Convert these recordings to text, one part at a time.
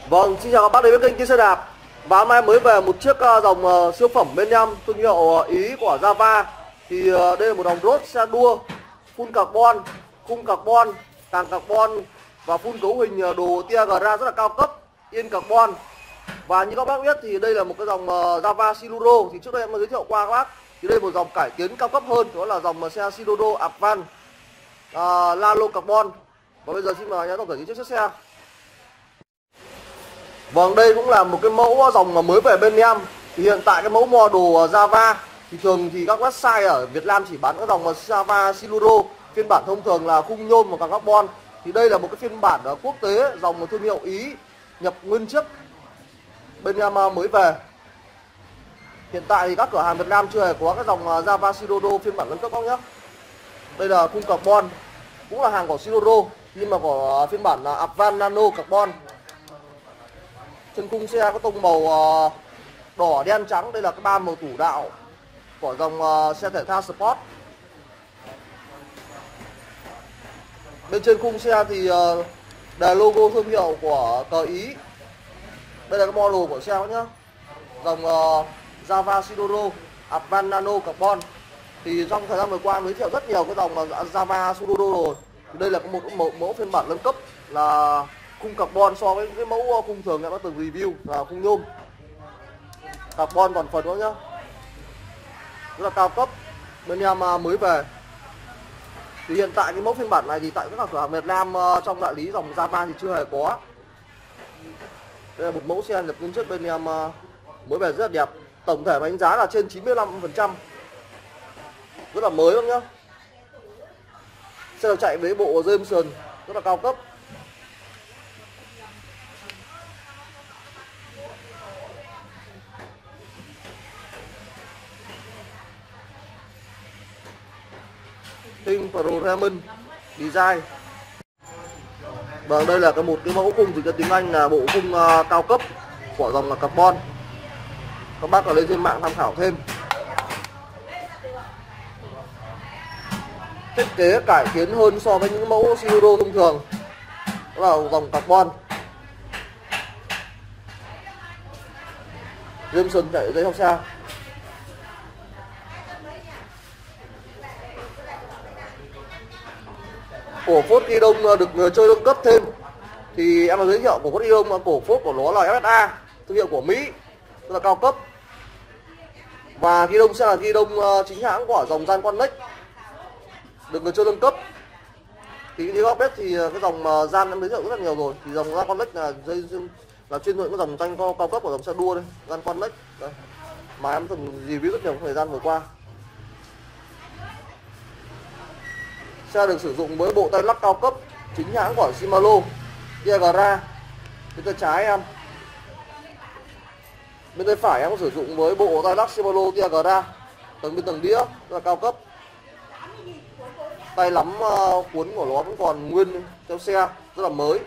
Vâng, xin chào các bác đến với kênh Kia Xe Đạp. Và hôm nay mới về một chiếc dòng siêu phẩm bên em thương hiệu Ý của Java. Thì đây là một dòng road xe đua full carbon, khung carbon, càng carbon và full cấu hình đồ tia gara rất là cao cấp, yên carbon. Và như các bác biết thì đây là một cái dòng Java Siluro. Thì trước đây em đã giới thiệu qua các bác. Thì đây là một dòng cải tiến cao cấp hơn, đó là dòng xe Siluro Advance Lalo Carbon. Và bây giờ xin mời nhá, tổng thể chiếc xe. Vâng, đây cũng là một cái mẫu dòng mà mới về bên em. Thì hiện tại cái mẫu model Java thì thường thì các website ở Việt Nam chỉ bán cái dòng Java Siluro phiên bản thông thường là khung nhôm và càng carbon. Thì đây là một cái phiên bản quốc tế, dòng thương hiệu Ý nhập nguyên chiếc bên em mới về. Hiện tại thì các cửa hàng Việt Nam chưa hề có cái dòng Java Siluro phiên bản nâng cấp các nhé. Đây là khung carbon, cũng là hàng của Siluro nhưng mà của phiên bản Advance Nano Carbon. Trên khung xe có tông màu đỏ, đen, trắng. Đây là cái ba màu chủ đạo của dòng xe thể thao Sport. Bên trên khung xe thì đề logo thương hiệu của cờ Ý. Đây là cái model của xe nhé, dòng Java Siluro Advance Nano Carbon. Thì trong thời gian vừa qua giới thiệu rất nhiều cái dòng Java Siluro rồi. Thì đây là một mẫu phiên bản nâng cấp là khung carbon so với cái mẫu khung thường em đã từng review là khung nhôm. Carbon toàn phần đó nhá, rất là cao cấp, bên em mới về. Thì hiện tại cái mẫu phiên bản này thì tại các cửa hàng Việt Nam trong đại lý dòng Java thì chưa hề có. Đây là một mẫu xe nhập nguyên chiếc bên em mới về rất là đẹp. Tổng thể đánh giá là trên 95%, rất là mới lắm nhá. Xe được chạy với bộ Jameson rất là cao cấp. Tinh Programming Design. Vâng, đây là một cái mẫu khung dịch ra tiếng Anh là bộ khung cao cấp của dòng carbon. Các bác có lên trên mạng tham khảo thêm. Thiết kế cải tiến hơn so với những mẫu Siluro thông thường, đó là dòng carbon. Jameson chạy giấy học xe. Cổ phốt ghi đông được người chơi nâng cấp thêm. Thì em đã giới thiệu cổ phốt ghi đông, cổ phốt của nó là FSA, thương hiệu của Mỹ, rất là cao cấp. Và ghi đông sẽ là ghi đông chính hãng của dòng Jan Connect, được người chơi nâng cấp. Thì như các biết thì cái dòng Jan em giới thiệu rất là nhiều rồi. Thì dòng Jan Connect là chuyên dụng cái dòng tranh cao cấp của dòng xe đua đây, Jan Connect đây, mà em từng review rất nhiều thời gian vừa qua. Xe được sử dụng với bộ tay lắc cao cấp chính hãng của Shimano Tiagra. Bên tay trái em, bên tay phải em có sử dụng với bộ tay lắc Shimano Tiagra, tầng đĩa rất là cao cấp. Tay nắm cuốn của nó vẫn còn nguyên theo xe, rất là mới.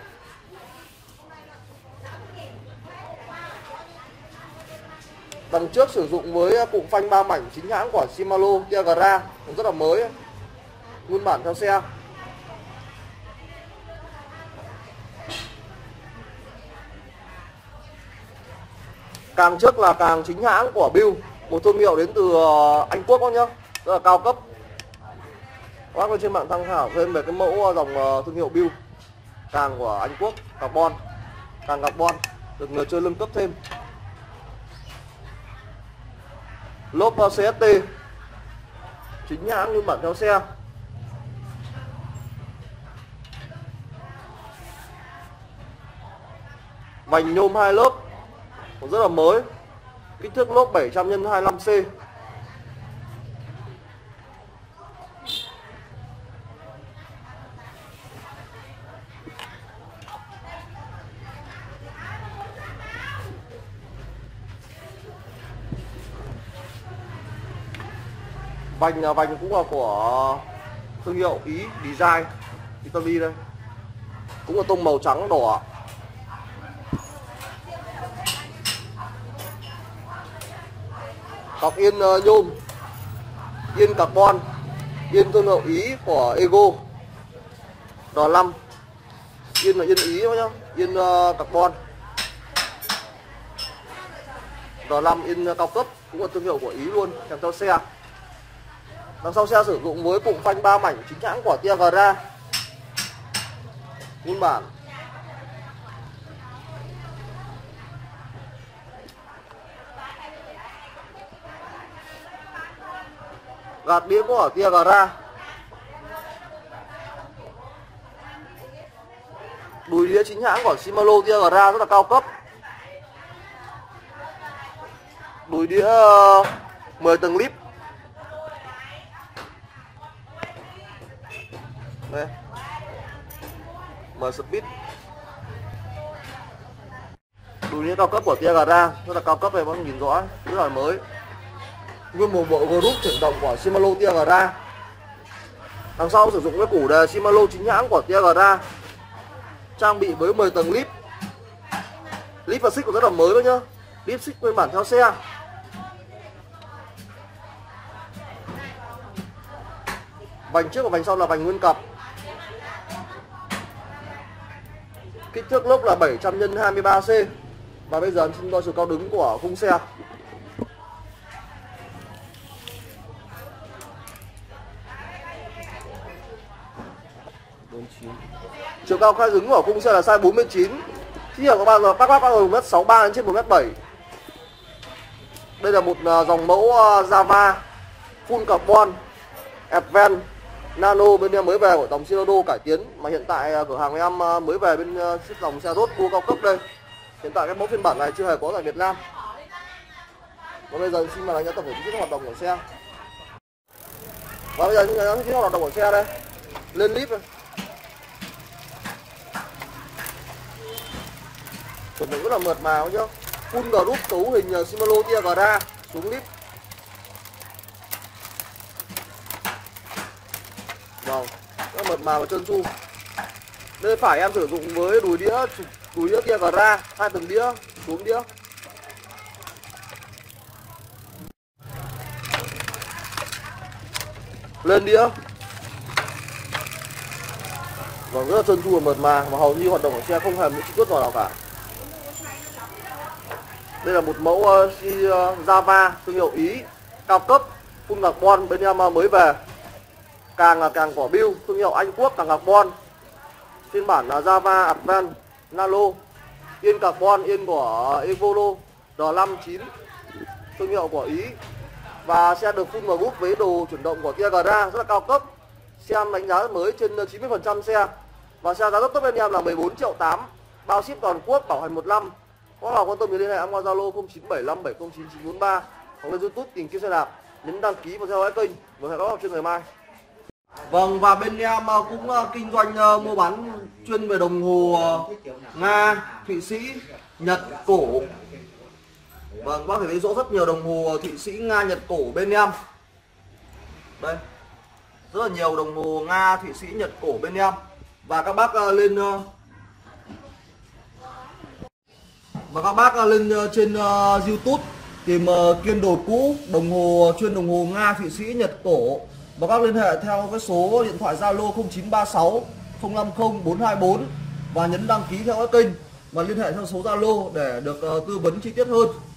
Đằng trước sử dụng với cụm phanh 3 mảnh chính hãng của Shimano Tiagra, cũng rất là mới, nguyên bản theo xe. Càng trước là càng chính hãng của Build, một thương hiệu đến từ Anh Quốc đó nhá, rất là cao cấp. Các bác lên trên mạng tham khảo thêm về cái mẫu dòng thương hiệu Build, càng của Anh Quốc, carbon, càng carbon, được người chơi nâng cấp thêm. Lốp CST chính hãng nguyên bản theo xe. Vành nhôm 2 lớp cũng rất là mới, kích thước lốp 700 x 25C. Vành cũng là của thương hiệu Ý Design, Italy đây, cũng là tông màu trắng đỏ. Cọc yên nhôm, yên carbon, yên thương hiệu Ý của Ego R5. Yên là yên Ý đó nhá, yên carbon. R5 in cao cấp, cũng là thương hiệu của Ý luôn, kèm theo xe. Đằng sau xe sử dụng với cụm phanh 3 mảnh chính hãng của Tiagra nguyên bản. Gạt đĩa của Tiagra. Đùi đĩa chính hãng của Shimano Tiagra rất là cao cấp. Đùi đĩa 10 tầng lip. Đây. M-Speed. Đùi đĩa cao cấp của Tiagra rất là cao cấp này, các bạn nhìn rõ, rất là mới. Nguyên một bộ group chuyển động của Shimano Tiagra. Đằng sau sử dụng cái củ đề Shimano chính hãng của Tiagra. Trang bị với 10 tầng lip. Lip và xích cũng rất là mới đó nhá. Lip xích nguyên bản theo xe. Vành trước và vành sau là vành nguyên cặp. Kích thước lốp là 700 x 23C. Và bây giờ em xin đo chiều cao đứng của khung xe. Chiều cao khai đứng của khung xe là size 49. Thí nghiệm các bác bao gồm 1m63 đến trên 1m7. Đây là một dòng mẫu Java full carbon Advance Nano bên em mới về của dòng Shimano cải tiến, mà hiện tại cửa hàng của em mới về bên ship dòng xe rốt cua cao cấp đây. Hiện tại cái mẫu phiên bản này chưa hề có tại Việt Nam. Và bây giờ xin mời anh em tập huấn hoạt động của xe. Và bây giờ chúng ta hoạt động của xe đây. Lên lip này. Chuẩn bị rất là mượt mà nhá. Full group cấu hình Shimano Tiagra xuống lip. Vâng, rất mượt mà và trơn tru. Bên phải em sử dụng với đùi đĩa Tiagra, 2 tầng đĩa, xuống đĩa. Lên đĩa. Vâng, rất là trơn tru và mượt mà, và hầu như hoạt động của xe không hề bị chút nào cả. Đây là một mẫu Java thương hiệu Ý cao cấp full carbon bên em mới về. Càng quả build thương hiệu Anh Quốc càng carbon. Phiên bản là Java Advance Nano. Yên carbon, yên của Evolo R59 thương hiệu của Ý. Và xe được full group với đồ chuyển động của Tiagra rất là cao cấp. Xe em đánh giá mới trên 90% xe. Và xe giá rất tốt bên em là 14.8 triệu, bao ship toàn quốc, bảo hành 1 năm. Có nào quan tâm thì liên hệ em qua Zalo 0975709943 hoặc lên YouTube tìm kiếm xe đạp, nhấn đăng ký và theo dõi kênh. Và hẹn gặp lại trên ngày mai. Vâng, và bên em cũng kinh doanh mua bán chuyên về đồng hồ Nga, Thụy Sĩ, Nhật, cổ. Vâng, bác thể thấy rõ rất nhiều đồng hồ Thụy Sĩ, Nga, Nhật, cổ bên em. Đây, rất là nhiều đồng hồ Nga, Thụy Sĩ, Nhật, cổ bên em. Và các bác lên trên YouTube tìm Kiên Đồ Cũ, chuyên đồng hồ Nga, Thụy Sĩ, Nhật, cổ. Và các liên hệ theo cái số điện thoại Zalo 0936 050 424 và nhấn đăng ký theo các kênh và liên hệ theo số Zalo để được tư vấn chi tiết hơn.